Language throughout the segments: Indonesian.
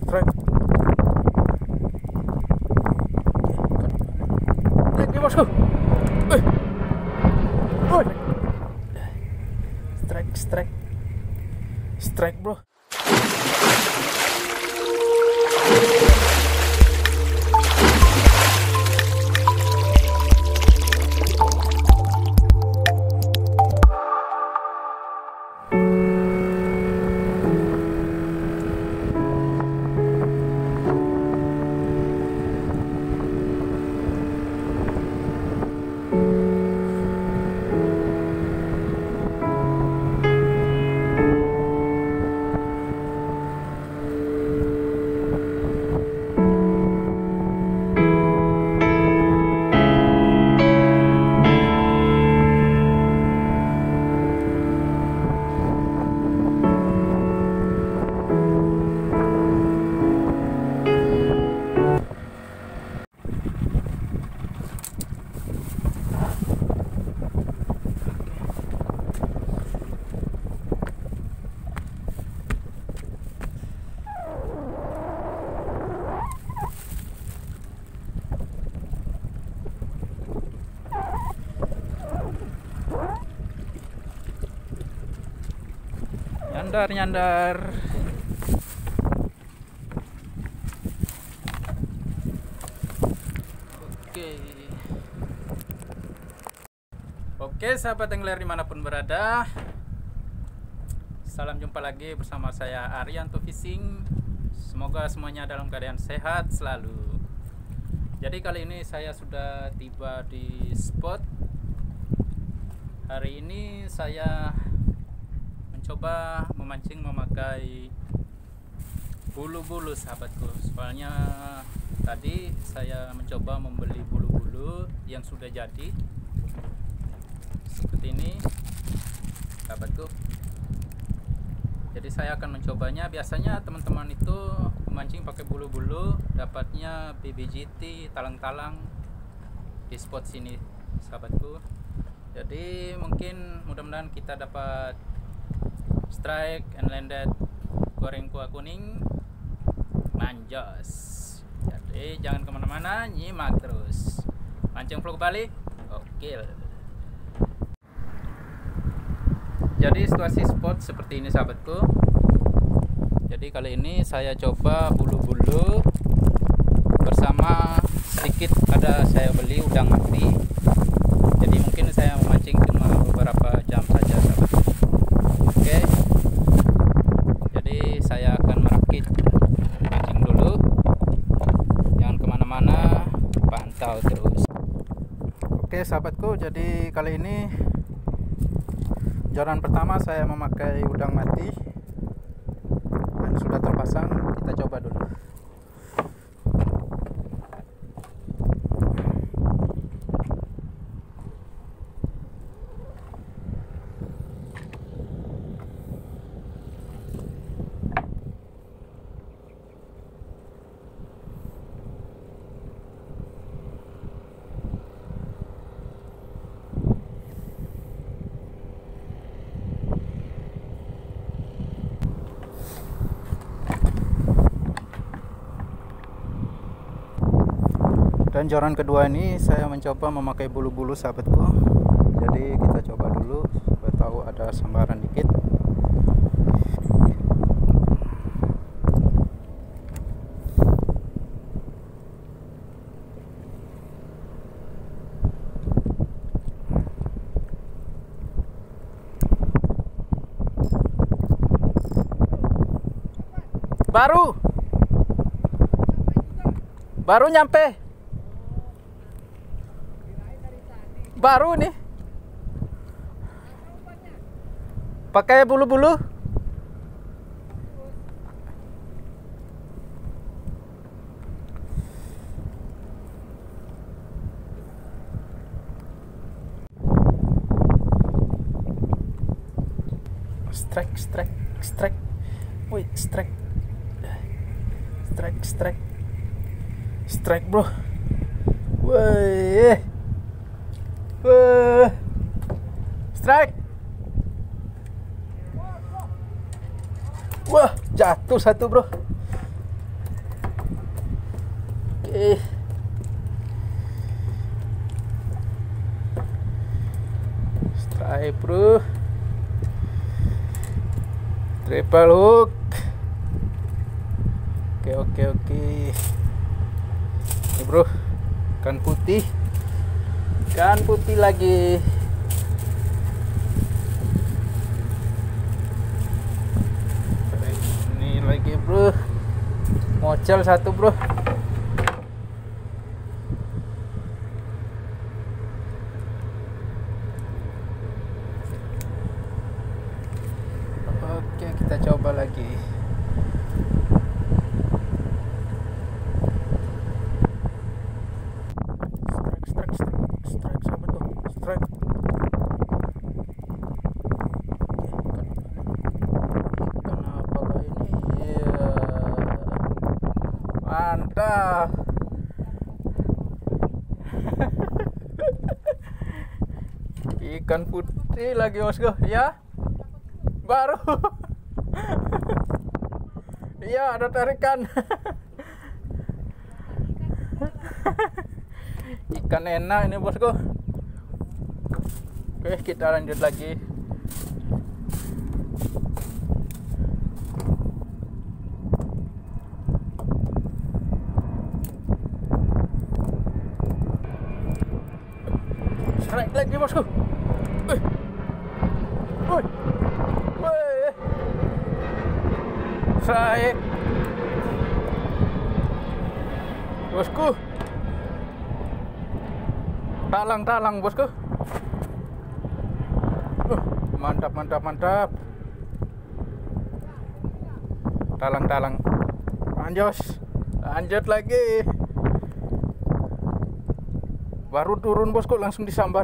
strike. Oke, bosku. Strike, bro. Nyandar. Oke, sahabat angler dimanapun berada, salam jumpa lagi bersama saya Arianto Fishing. Semoga semuanya dalam keadaan sehat selalu. Jadi kali ini saya sudah tiba di spot. Hari ini saya coba memancing memakai bulu-bulu, sahabatku. Soalnya tadi saya mencoba membeli bulu-bulu yang sudah jadi seperti ini, sahabatku. Jadi saya akan mencobanya. Biasanya teman-teman itu memancing pakai bulu-bulu, dapatnya BBGT, talang-talang di spot sini, sahabatku. Jadi mungkin mudah-mudahan kita dapat strike and landed goreng kuah kuning manjos. Jadi jangan kemana-mana, nyimak terus mancing vlog Bali. Oke. Jadi situasi spot seperti ini, sahabatku. Jadi kali ini saya coba bulu-bulu bersama sedikit ada saya beli udang mati. Jadi mungkin saya memancing cuma beberapa jam saja, sahabatku. Oke, jadi saya akan merakit mancing dulu. Jangan kemana-mana, pantau terus. Oke, sahabatku, jadi kali ini joran pertama saya memakai udang mati dan sudah terpasang. Kita coba dulu. Dan joran kedua ini saya mencoba memakai bulu-bulu, sahabatku. Jadi kita coba dulu supaya tahu ada sambaran dikit. Baru nyampe. Baru nih. Pakai bulu-bulu. Strike. Woi, strike, bro. Woi. Strike. Wah, jatuh satu, bro. Oke. Strike bro. Triple hook. Oke. Ini bro, ikan putih lagi. Ini lagi bro, mocel satu bro. Oke, kita coba lagi. Strike sahabat tuh, strike. Ikan apakah ini? Iya. Mantap. Ikan putih lagi bosku ya. Baru. Iya, ada tarikan. Ikan enak ini bosku. Oke, kita lanjut lagi. Strike lagi bosku. Strike bosku. Talang bosku. Mantap. Talang. Lanjut lagi. Baru turun bosku, langsung disambar.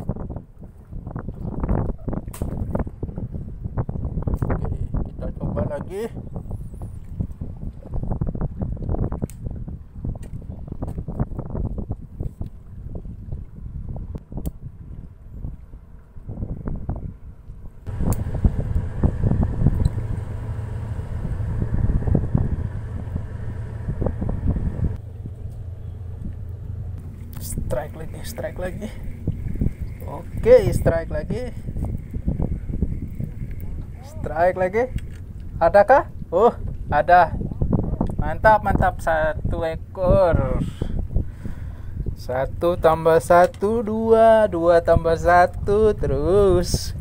Oke, kita coba lagi. Strike lagi. Oke, strike lagi. Adakah? Oh, ada. Mantap. 1 ekor. 1 tambah 1 2, 2 tambah 1 terus.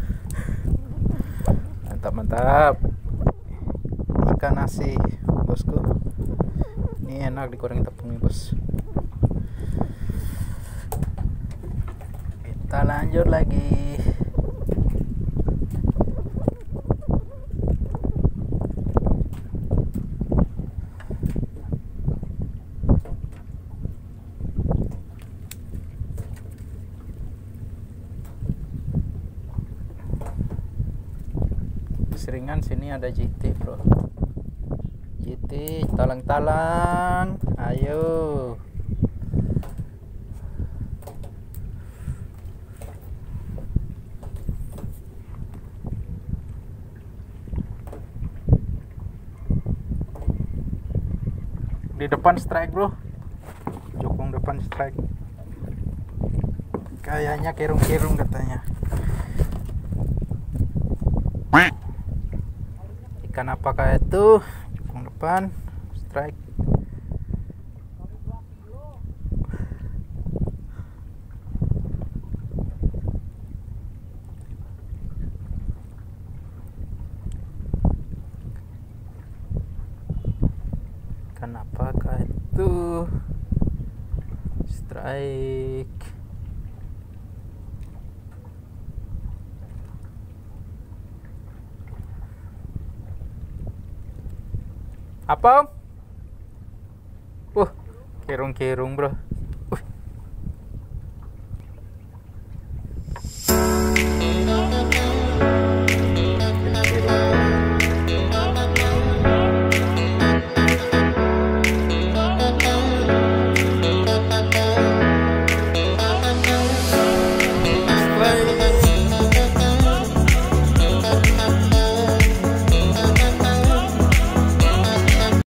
Mantap. Ikan nasi bosku. Ini enak digoreng tepung nih bos. Kita lanjut lagi. Seringan sini ada JT bro. JT talang. Ayo. Di depan strike bro, jokong depan strike. Kayaknya kerung katanya. Ikan apakah itu? Jokong depan strike. Apakah itu? Strike. Apa? Kerung bro.